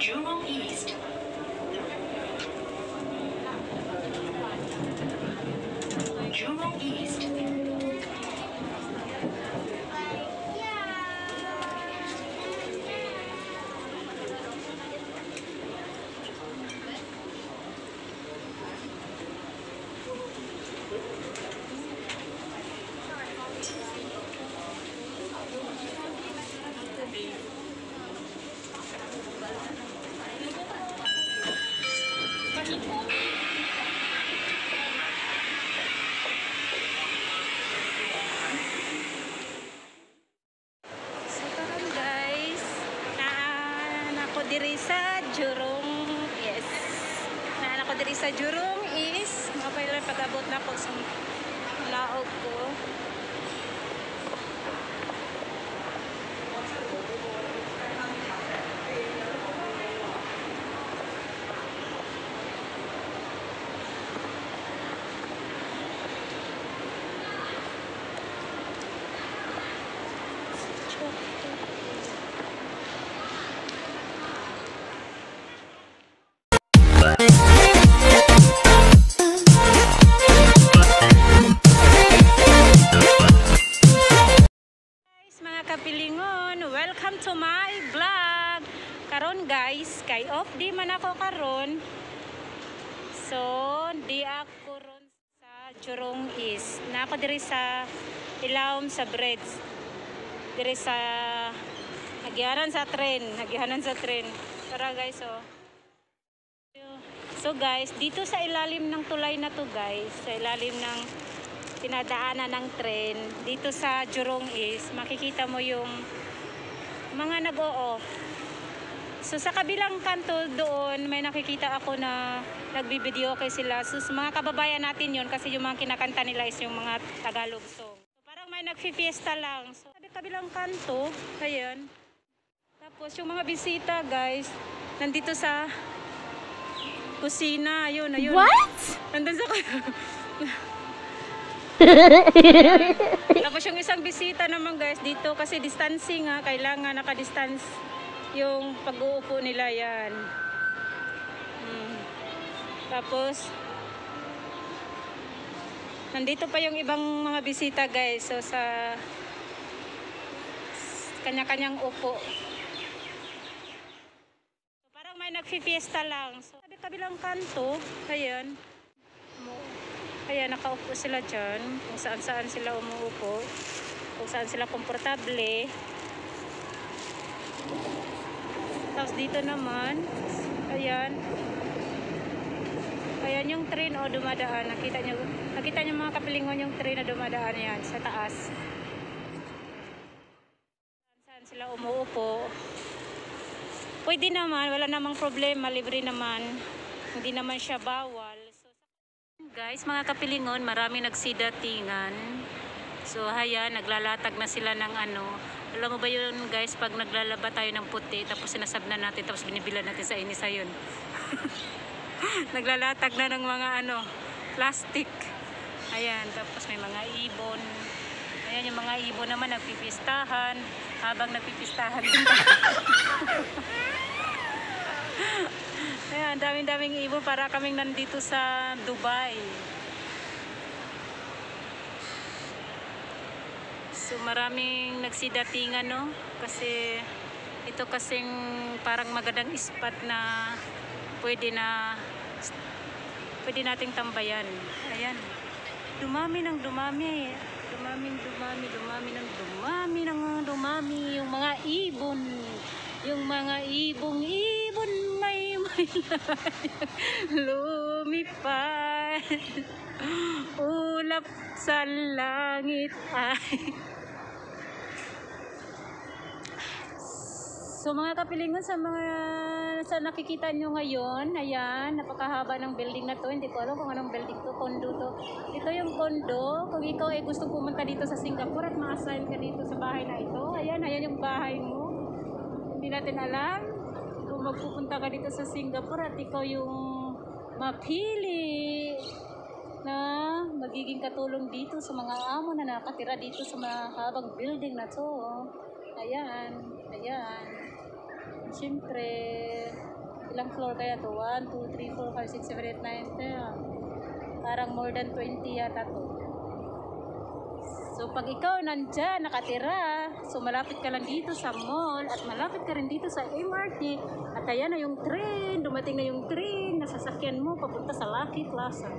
Jurong East. Jurong East. Diri sa Jurong, yes. Naan ako diri sa Jurong is mapailan pag-abot na po sa laog ko. Kapilingon, welcome to my vlog. Karon guys, kay off di man ako karon. So, di ako ron sa Jurong East. Na ako diri sa ilalim sa bridge. Diri sa hagihanan sa tren. Tara guys, oh. So guys, dito sa ilalim ng tulay na to guys, sa ilalim ng tinadaanan ng tren dito sa Jurong East, makikita mo yung mga nag-oo. So sa kabilang kanto doon may nakikita ako na nagbibideo kay sila. So mga kababayan natin yun kasi yung mga kinakanta nila is yung mga Tagalog song. So, parang may nagfi-fiesta lang. So sa kabilang kanto, ayan. Tapos yung mga bisita guys, nandito sa kusina. Ayun. What? Nandun sa Tapos yung isang bisita naman guys dito kasi distancing nga, kailangan naka-distance yung pag-uupo nila yan. Tapos nandito pa yung ibang mga bisita guys, so sa kanya-kanyang upo. So, parang may nagfi-fiesta lang. So sa kabilang kanto, ayan. Kaya nakaupo sila dyan, kung saan sila umuupo, kung saan sila komportable. Tapos dito naman, ayan yung train dumadaan. Nakita nyo mga kapilingon yung train na dumadaan yan sa taas. Saan sila umuupo. Pwede naman, wala namang problema, libre naman. Hindi naman siya bawal. Guys, mga kapilingon, marami nagsidatingan. So, ayan, naglalatag na sila ng ano. Alam mo ba yun, guys, pag naglalaba tayo ng puti, tapos sinasabnan natin, tapos binibilan natin sa inisa yun. Naglalatag na ng mga ano, plastic. Ayan, tapos may mga ibon. Ayan, yung mga ibon naman nagpipistahan. Habang nagpipistahan din. Ayan, daming ibon, para kaming nandito sa Dubai. So maraming nagsidatingan, no? Kasi ito kasing parang magandang spot na pwede nating tambayan. Ayan. Dumami ng dumami. Yung mga ibon. Yung mga ibon may lumipad. Ulap sa langit ay. So mga kapilingon, sa nakikita nyo ngayon, ayan, napakahaba ng building na to. Hindi ko alam kung anong building to, condo to. Ito yung condo. Kung ikaw ay gusto pumunta dito sa Singapore at ma-assign ka dito sa bahay na ito, ayan yung bahay mo. Hindi natin alam kung magpupunta ka dito sa Singapore at ikaw yung mapili na magiging katulong dito sa mga amo na nakatira dito sa mahabang building na to. Ayan. Siyempre, ilang floor kaya to? 1, 2, 3, 4, 5, 6, 7, 8, 9, 10. Parang more than 20 yata to. So, pag ikaw nandyan, nakatira, so malapit ka lang dito sa mall at malapit ka rin dito sa MRT at ayan na yung train, dumating na yung train, nasasakyan mo papunta sa Lucky Plaza.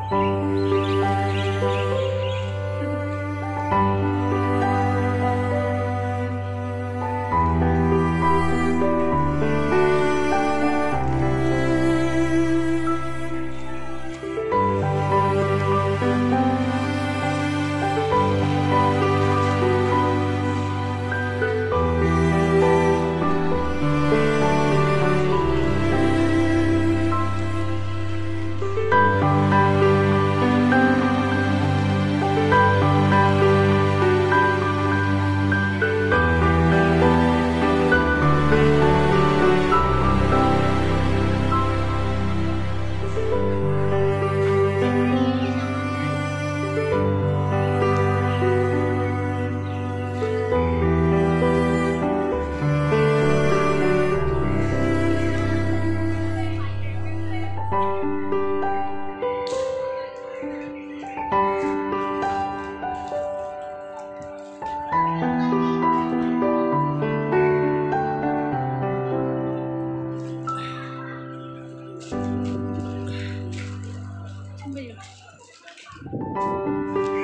Ano ba yun?